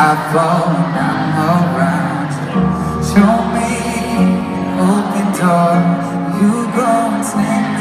I fall and I'm around you. Show me open door. You go and stand